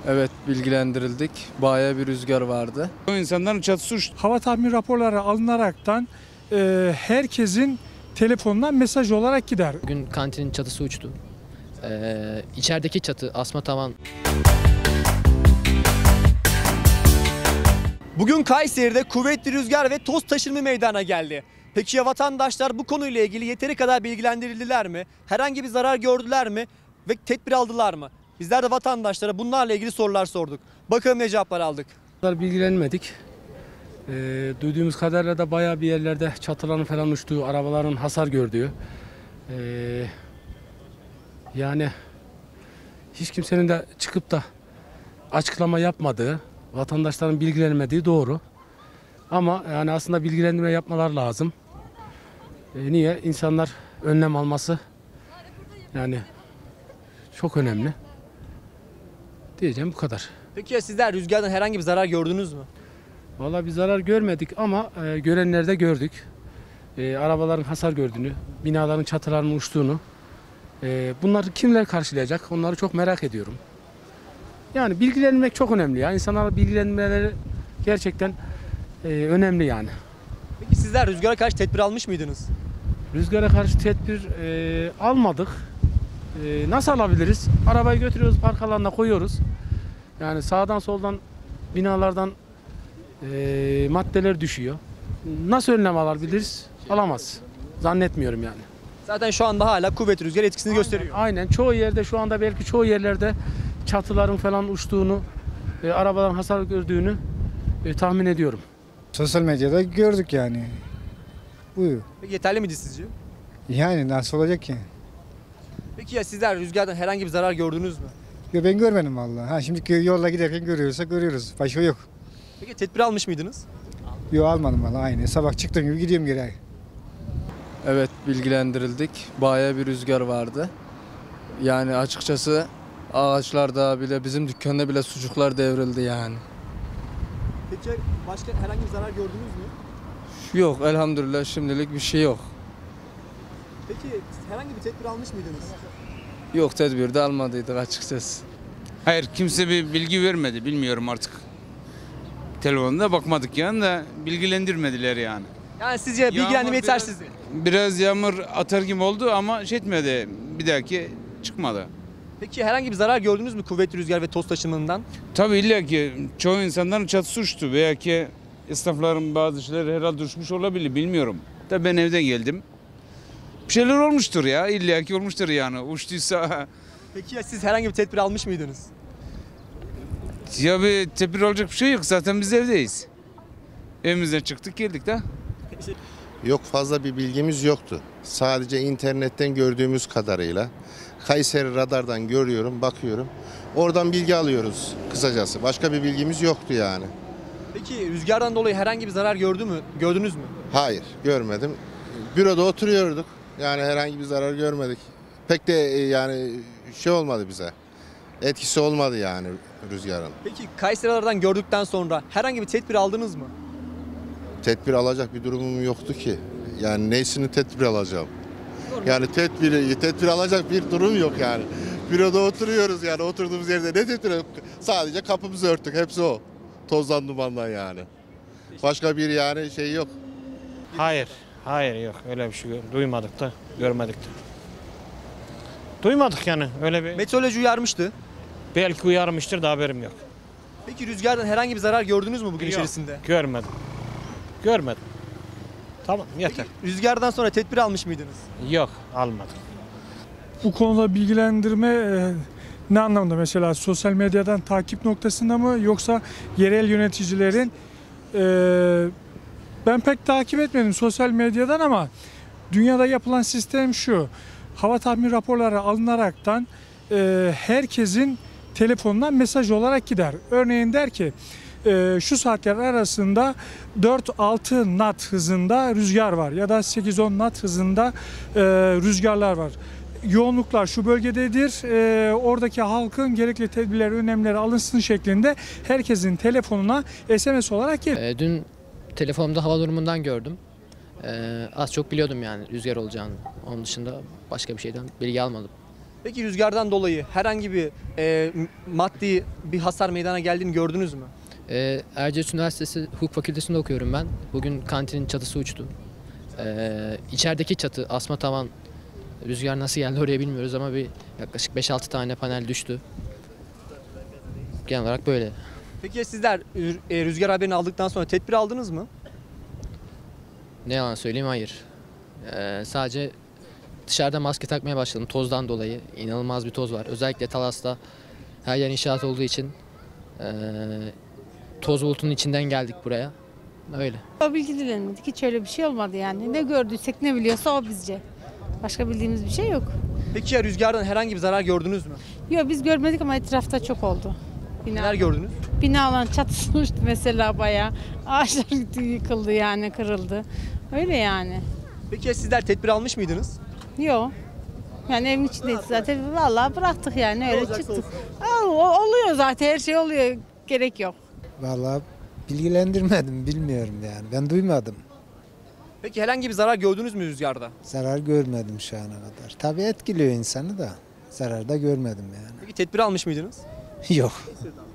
Evet, bilgilendirildik. Bayağı bir rüzgar vardı. O insanların çatısı uçtu. Hava tahmin raporları alınaraktan herkesin telefonundan mesaj olarak gider. Bugün kantinin çatısı uçtu. İçerideki çatı, asma tavan. Bugün Kayseri'de kuvvetli rüzgar ve toz taşınma meydana geldi. Peki ya vatandaşlar bu konuyla ilgili yeteri kadar bilgilendirildiler mi? Herhangi bir zarar gördüler mi? Ve tedbir aldılar mı? Bizler de vatandaşlara bunlarla ilgili sorular sorduk. Bakalım ne cevaplar aldık. Bilgilenmedik. Duyduğumuz kadarıyla da bayağı bir yerlerde çatıların falan uçtuğu, arabaların hasar gördüğü. Yani hiç kimsenin de çıkıp da açıklama yapmadığı, vatandaşların bilgilenmediği doğru. Ama yani aslında bilgilendirme yapmalar lazım. Niye? İnsanlar önlem alması yani çok önemli. Diyeceğim bu kadar. Peki ya sizler rüzgardan herhangi bir zarar gördünüz mü? Vallahi bir zarar görmedik ama görenleri de gördük. Arabaların hasar gördüğünü, binaların çatılarının uçtuğunu. Bunları kimler karşılayacak? Onları çok merak ediyorum. Yani bilgilenmek çok önemli ya. İnsanlara bilgilenmeleri gerçekten önemli yani. Peki sizler rüzgara karşı tedbir almış mıydınız? Rüzgara karşı tedbir almadık. Nasıl alabiliriz? Arabayı götürüyoruz, park alanına koyuyoruz. Yani sağdan soldan binalardan maddeler düşüyor. Nasıl önlem alabiliriz? Alamaz. Zannetmiyorum yani. Zaten şu anda hala kuvvetli rüzgar etkisini gösteriyor. Aynen. Çoğu yerde şu anda belki çoğu yerlerde çatıların falan uçtuğunu, arabaların hasar gördüğünü tahmin ediyorum. Sosyal medyada gördük yani. Buyur. Peki yeterli miydi sizce? Yani nasıl olacak ki? Peki ya sizler rüzgardan herhangi bir zarar gördünüz mü? Yo, ben görmedim vallahi. Ha şimdi yolda giderken görüyorsak görüyoruz. Başka yok. Peki tedbir almış mıydınız? Yo, almadım vallahi, aynı. Sabah çıktığım gibi gidiyorum geri. Evet, bilgilendirildik. Bayağı bir rüzgar vardı. Yani açıkçası ağaçlarda bile, bizim dükkanda bile sucuklar devrildi yani. Peki başka herhangi bir zarar gördünüz mü? Yok, elhamdülillah şimdilik bir şey yok. Peki herhangi bir tedbir almış mıydınız? Yok, tedbir de almadıydık açıkçası. Hayır, kimse bir bilgi vermedi. Bilmiyorum artık. Telefonda bakmadık yani da bilgilendirmediler yani. Yani sizce bilgilendirme yetersizdi. Biraz yağmur atar gibi oldu ama şey etmedi. Bir dahaki çıkmadı. Peki herhangi bir zarar gördünüz mü kuvvetli rüzgar ve toz taşımından? Tabii illa ki çoğu insanların çatısı uçtu veya ki esnafların bazı şeyler herhalde düşmüş olabilir, bilmiyorum. Da ben evden geldim. Bir şeyler olmuştur ya, illa ki olmuştur yani, uçtuysa. Peki ya siz herhangi bir tedbir almış mıydınız? Ya bir tedbir olacak bir şey yok, zaten biz evdeyiz. Evimizden çıktık geldik de. Yok, fazla bir bilgimiz yoktu. Sadece internetten gördüğümüz kadarıyla. Kayseri radardan görüyorum, bakıyorum. Oradan bilgi alıyoruz kısacası. Başka bir bilgimiz yoktu yani. Peki rüzgardan dolayı herhangi bir zarar gördünüz mü? Hayır, görmedim. Büroda oturuyorduk. Yani herhangi bir zarar görmedik. Pek de yani şey olmadı bize. Etkisi olmadı yani rüzgarın. Peki Kayseri radardan gördükten sonra herhangi bir tedbir aldınız mı? Tedbir alacak bir durumum yoktu ki. Yani neysini tedbir alacağım? Yani tedbir alacak bir durum yok yani. Büroda oturuyoruz yani, oturduğumuz yerde ne tedbir yok? Sadece kapımızı örttük, hepsi o. Tozdan dumandan yani. Başka bir yani şey yok. Hayır yok, öyle bir şey duymadık da görmedik de. Duymadık yani, öyle bir Meteoroloji uyarmıştı. belki uyarmıştır da haberim yok. Peki rüzgardan herhangi bir zarar gördünüz mü bugün içerisinde? Görmedim. Tamam, yeter. Peki rüzgardan sonra tedbir almış mıydınız? Yok, almadım. Bu konuda bilgilendirme ne anlamda, mesela sosyal medyadan takip noktasında mı, yoksa yerel yöneticilerin ben pek takip etmedim sosyal medyadan ama dünyada yapılan sistem şu: hava tahmin raporları alınaraktan herkesin telefonundan mesaj olarak gider. Örneğin der ki şu saatler arasında 4-6 knot hızında rüzgar var ya da 8-10 knot hızında rüzgarlar var. Yoğunluklar şu bölgededir. Oradaki halkın gerekli tedbirler, önlemleri alınsın şeklinde herkesin telefonuna SMS olarak gelir. Dün telefonumda hava durumundan gördüm. Az çok biliyordum yani rüzgar olacağını. Onun dışında başka bir şeyden bilgi almadım. Peki rüzgardan dolayı herhangi bir maddi bir hasar meydana geldiğini gördünüz mü? Erciyes Üniversitesi Hukuk Fakültesi'nde okuyorum ben. Bugün kantinin çatısı uçtu. İçerideki çatı, asma tavan, rüzgar nasıl geldi oraya bilmiyoruz ama bir yaklaşık 5-6 tane panel düştü. Genel olarak böyle. Peki ya sizler rüzgar haberini aldıktan sonra tedbir aldınız mı? Ne yalan söyleyeyim, hayır. Sadece dışarıda maske takmaya başladım tozdan dolayı. İnanılmaz bir toz var. Özellikle Talas'ta her yer inşaat olduğu için toz bulutunun içinden geldik buraya. Öyle. O bilgilenmedik. Hiç öyle bir şey olmadı yani. Ne gördüysek ne biliyorsa o bizce. Başka bildiğimiz bir şey yok. Peki ya rüzgardan herhangi bir zarar gördünüz mü? Yok biz görmedik ama etrafta çok oldu. Neler gördünüz? Binaların çatısı uçtu mesela bayağı. Ağaçlar yıkıldı yani kırıldı. Öyle yani. Peki ya sizler tedbir almış mıydınız? Yok. Yani evin içindeyiz zaten. Vallahi bıraktık yani öyle olacaksa çıktık. Oluyor zaten her şey oluyor. Gerek yok. Vallahi bilgilendirmedim, bilmiyorum yani. Ben duymadım. Peki herhangi bir zarar gördünüz mü rüzgarda? Zarar görmedim şu ana kadar. Tabii etkiliyor insanı da. Zarar da görmedim yani. Peki tedbir almış mıydınız? Yok.